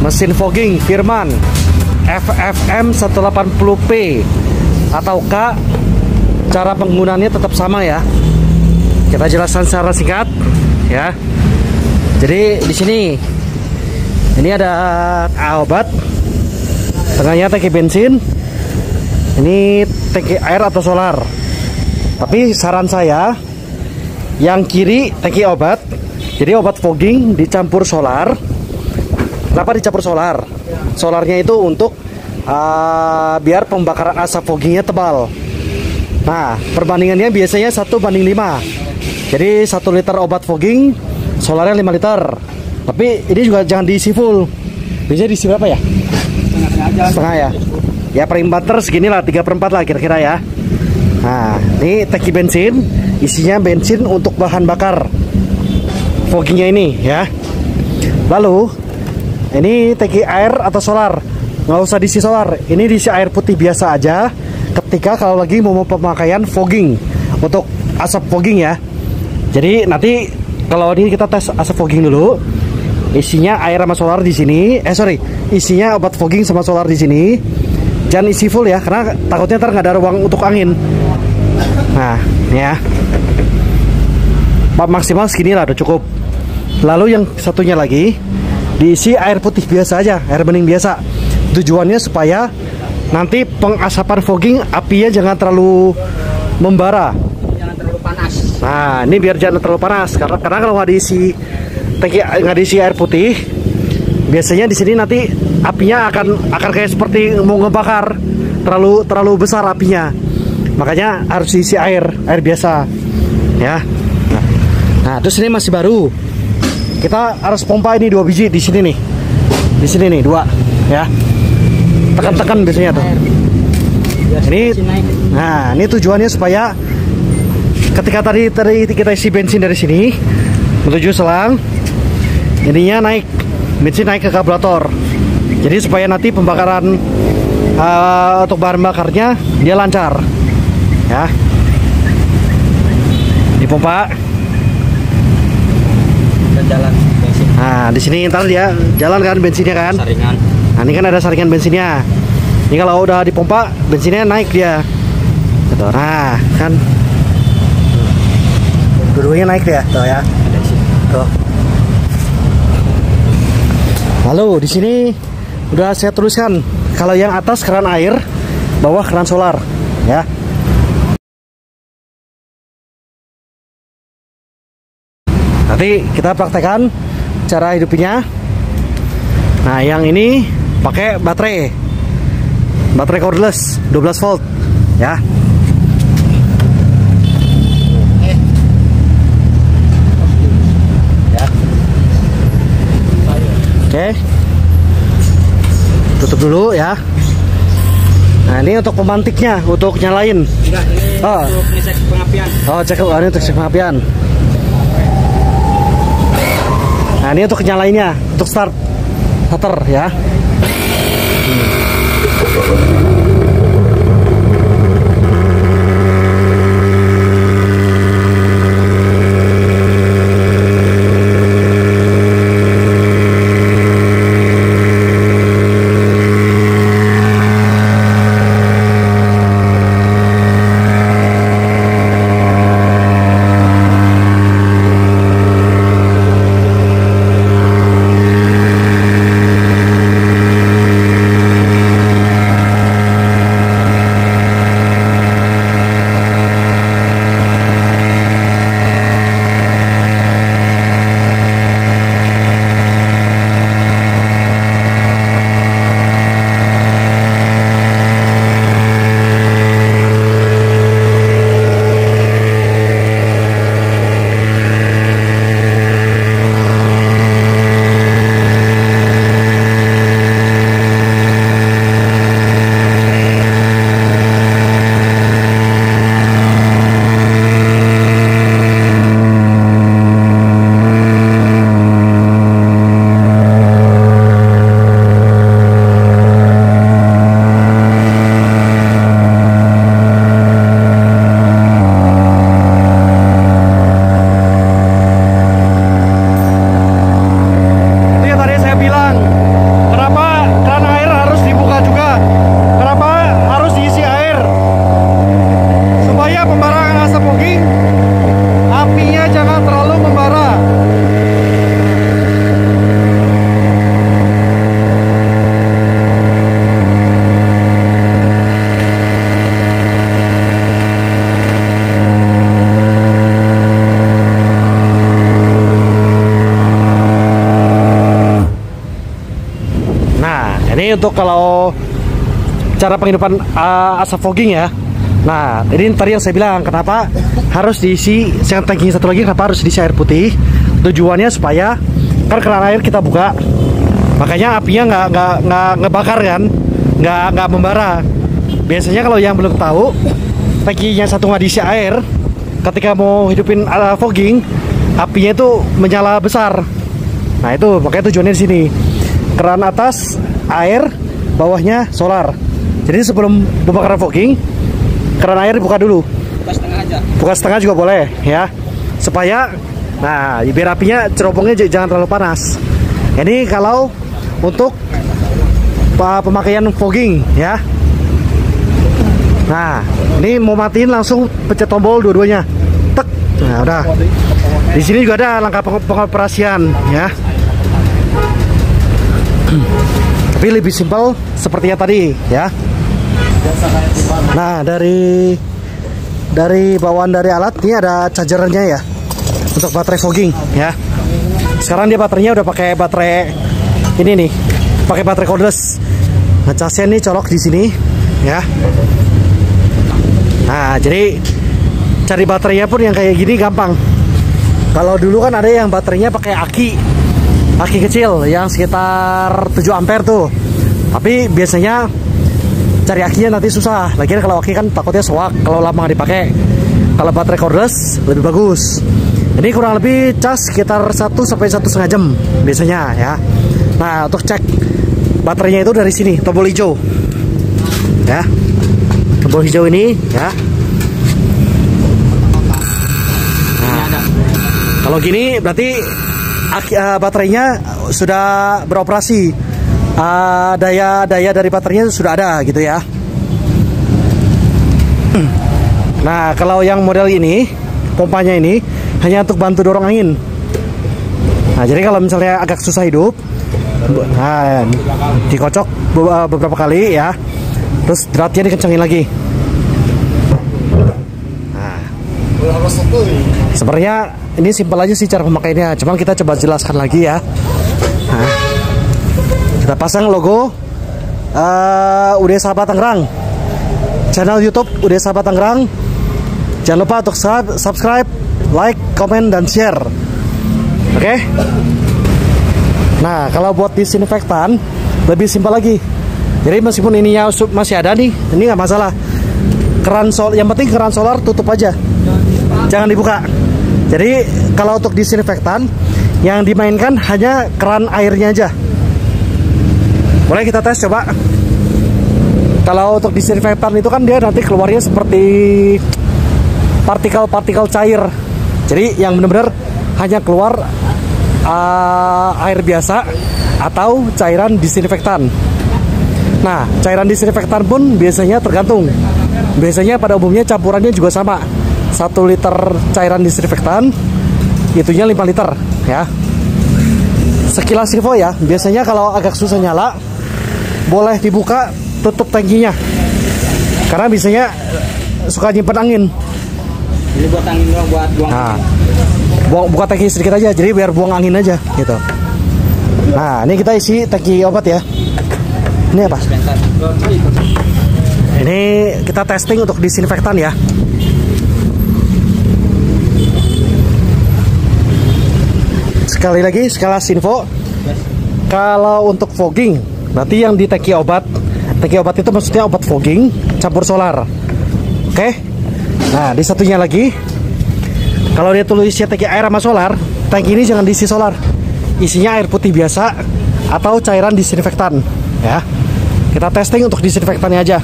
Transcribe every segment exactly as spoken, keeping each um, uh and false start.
mesin fogging Firman F F M seratus delapan puluh P ataukah cara penggunaannya tetap sama ya. Kita jelaskan secara singkat ya. Jadi di sini ini ada obat, tengahnya tangki bensin, ini tangki air atau solar. Tapi saran saya yang kiri tangki obat. Jadi obat fogging dicampur solar. Kenapa dicampur solar? Solarnya itu untuk uh, biar pembakaran asap foggingnya tebal. Nah, perbandingannya biasanya satu banding lima. Jadi satu liter obat fogging, solarnya lima liter. Tapi ini juga jangan diisi full. Biasanya diisi berapa ya? Setengah aja. Setengah ya. Ya per liter segini lah, tiga per empat lah kira-kira ya. Nah, ini tangki bensin, isinya bensin untuk bahan bakar foggingnya ini ya. Lalu ini tangki air atau solar, nggak usah diisi solar, ini diisi air putih biasa aja. Ketika kalau lagi mau pemakaian fogging untuk asap fogging ya. Jadi nanti kalau ini kita tes asap fogging dulu, isinya air sama solar di sini. Eh sorry, isinya obat fogging sama solar di sini. Jangan isi full ya, karena takutnya ntar nggak ada ruang untuk angin. Nah, ini ya. Maksimal segini lah, udah cukup. Lalu yang satunya lagi diisi air putih biasa aja, air bening biasa. Tujuannya supaya nanti pengasapan fogging apinya jangan terlalu membara, Jangan terlalu panas. nah ini biar jangan terlalu panas. Karena karena kalau nggak diisi tangki nggak diisi air putih, biasanya di sini nanti apinya akan akan kayak seperti mau ngebakar, terlalu terlalu besar apinya. Makanya harus diisi air air biasa ya. Nah, nah terus ini masih baru. Kita harus pompa ini dua biji di sini nih. Di sini nih dua ya. Tekan-tekan biasanya tuh. Ini nah, ini tujuannya supaya ketika tadi tadi kita isi bensin dari sini menuju selang, ininya naik, bensin naik ke karburator. Jadi supaya nanti pembakaran uh, untuk bahan bakarnya dia lancar. Ya. Dipompa. Jalan bensin. Nah, di sini ntar dia jalan kan bensinnya kan. Saringan. Nah, ini kan ada saringan bensinnya. Ini kalau udah dipompa, bensinnya naik dia. Gitu. Nah, kan. Dua-duanya naik dia, tuh ya. Tuh. Lalu di sini udah saya tuliskan kalau yang atas keran air, bawah keran solar, ya. Nanti kita praktekkan cara hidupnya. Nah, yang ini pakai baterai, baterai cordless dua belas volt, ya. Ya. Oke. Tutup dulu ya. Nah, ini untuk pemantiknya, untuk nyalain. Enggak, ini Oh. untuk ngecek pengapian. Oh, cek oh, ini untuk cek pengapian. Nah, ini untuk nyalainnya, untuk start starter ya. Ini untuk kalau cara penghidupan uh, asap fogging ya. Nah, ini tadi yang saya bilang kenapa harus diisi yang tangki satu lagi, kenapa harus diisi air putih? Tujuannya supaya kan keran air kita buka, makanya apinya nggak nggak nggak ngebakar kan, nggak nggak membara. Biasanya kalau yang belum tahu, tangkinya satu nggak diisi air, ketika mau hidupin uh, fogging, apinya itu menyala besar. Nah itu makanya tujuannya di sini. Keran atas air, bawahnya solar. Jadi sebelum pembakaran fogging, keran air dibuka dulu. Buka setengah aja. Buka setengah juga boleh ya, supaya nah biar apinya cerobongnya jangan terlalu panas. Ini kalau untuk pemakaian fogging ya. Nah ini mau matiin langsung pencet tombol dua-duanya. Tek. Nah udah. Di sini juga ada langkah pengoperasian ya. Tapi lebih simpel seperti yang tadi ya. Nah dari dari bawaan dari alat ini ada chargernya ya untuk baterai fogging ya. Sekarang dia baterainya udah pakai baterai ini nih, pakai baterai cordless. Nah casnya nih colok di sini ya. Nah jadi cari baterainya pun yang kayak gini gampang. Kalau dulu kan ada yang baterainya pakai aki, aki kecil yang sekitar tujuh ampere tuh. Tapi biasanya cari akinya nanti susah. Lagian kalau aki kan takutnya soak kalau lama nggak dipakai. Kalau baterai cordless lebih bagus. Ini kurang lebih cas sekitar satu sampai satu setengah jam biasanya ya. Nah untuk cek baterainya itu dari sini, tombol hijau ya. Tombol hijau ini ya. Kalau gini berarti uh, baterainya sudah beroperasi, uh, daya daya dari baterainya sudah ada gitu ya. Nah kalau yang model ini pompanya ini hanya untuk bantu dorong angin. Nah jadi kalau misalnya agak susah hidup, nah, dikocok beberapa kali ya, terus dratnya dikencengin lagi. Sebenarnya ini simpel aja sih cara pemakaiannya, cuman kita coba jelaskan lagi ya. Nah, kita pasang logo uh, U D Sahabat Tangerang, channel YouTube U D Sahabat Tangerang. Jangan lupa untuk subscribe, like, komen, dan share. Oke? Okay? Nah, kalau buat disinfektan lebih simpel lagi. Jadi meskipun ininya masih ada nih, ini nggak masalah. Keran sol, yang penting keran solar tutup aja, jangan dibuka. Jadi kalau untuk disinfektan yang dimainkan hanya keran airnya aja. Boleh kita tes coba. Kalau untuk disinfektan itu kan dia nanti keluarnya seperti partikel-partikel cair. Jadi yang benar-benar hanya keluar uh, air biasa atau cairan disinfektan. Nah, cairan disinfektan pun biasanya tergantung. Biasanya pada umumnya campurannya juga sama. Satu liter cairan disinfektan, itunya lima liter ya. Sekilas info ya, biasanya kalau agak susah nyala, boleh dibuka tutup tangkinya. Karena biasanya suka nyimpen angin. Ini buat angin doang, buat buang. Nah, buang, buka tangki sedikit aja, jadi biar buang angin aja gitu. Nah, ini kita isi tangki obat ya. Ini apa? Ini kita testing untuk disinfektan ya. Sekali lagi, sekelas info. Kalau untuk fogging, nanti yang di tangki obat, tangki obat itu maksudnya obat fogging campur solar. Oke. Nah, di satunya lagi, kalau dia tulisnya tangki air sama solar, tangki ini jangan diisi solar. Isinya air putih biasa atau cairan disinfektan ya. Kita testing untuk disinfektannya aja.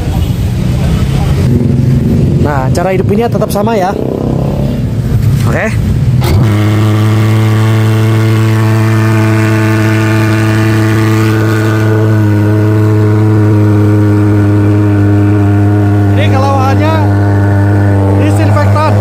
Nah, cara hidupinnya tetap sama ya. Oke. Ini kalau hanya disinfektan.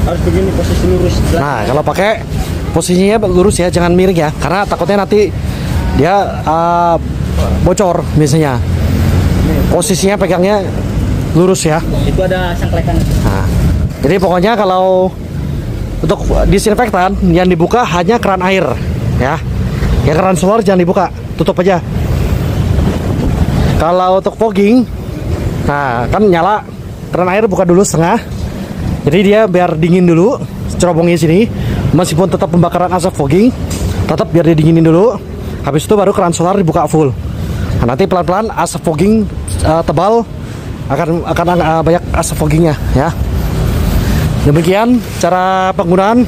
Harus begini posisi lurus. Nah, kalau pakai posisinya lurus ya, jangan miring ya, karena takutnya nanti dia uh, bocor biasanya. Posisinya pegangnya lurus ya. Itu ada sangklekan. Nah, jadi pokoknya kalau untuk disinfektan yang dibuka hanya keran air ya. Ya keran solar jangan dibuka, tutup aja. Kalau untuk fogging, nah kan nyala keran air buka dulu setengah. Jadi dia biar dingin dulu, cerobongnya sini. Meskipun tetap pembakaran asap fogging, tetap biar dia dinginin dulu. Habis itu baru keran solar dibuka full. Nah, nanti pelan-pelan asap fogging uh, tebal akan akan uh, banyak asap foggingnya ya. Demikian cara penggunaan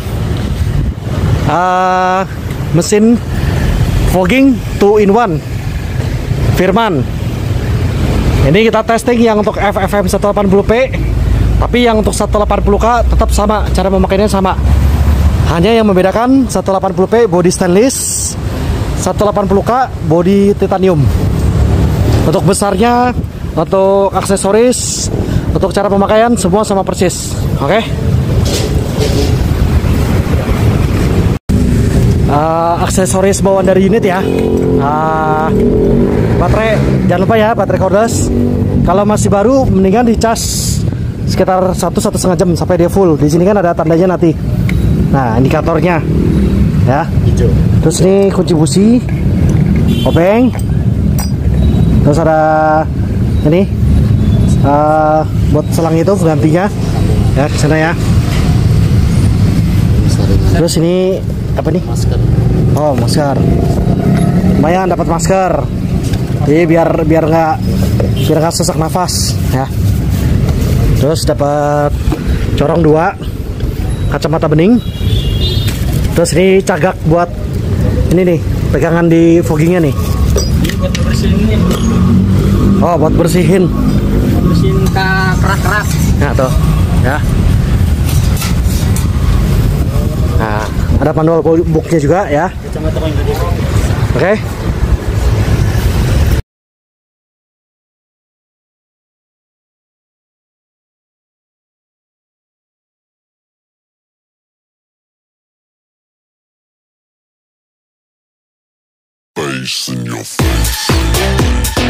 uh, mesin fogging two in one Firman. Ini kita testing yang untuk F F M seratus delapan puluh P, tapi yang untuk seratus delapan puluh K tetap sama, cara memakainya sama. Hanya yang membedakan seratus delapan puluh P body stainless, seratus delapan puluh K body titanium. Untuk besarnya, untuk aksesoris, untuk cara pemakaian semua sama persis. Oke. Okay? Uh, aksesoris bawaan dari unit ya. Uh, baterai jangan lupa ya, baterai cordless. Kalau masih baru mendingan dicas sekitar satu satu setengah jam sampai dia full. Di sini kan ada tandanya nanti. Nah, indikatornya ya. Hijau. Terus ini kunci busi, obeng. Terus ada ini uh, buat selang itu gantinya ya, ke sana ya. Terus ini apa nih? Masker. Oh, masker. Lumayan dapat masker. Jadi biar biar nggak biar nggak sesak nafas ya. Terus dapat corong dua, kacamata bening. Terus ini cagak buat ini nih, pegangan di foggingnya nih. Ini buat bersihin ini. Oh, buat bersihin. Bersihin keras-keras. Nah, tuh. Ya. Nah, ada manual booknya juga ya. Kacamata yang tadi. Oke. Okay. Face in your face.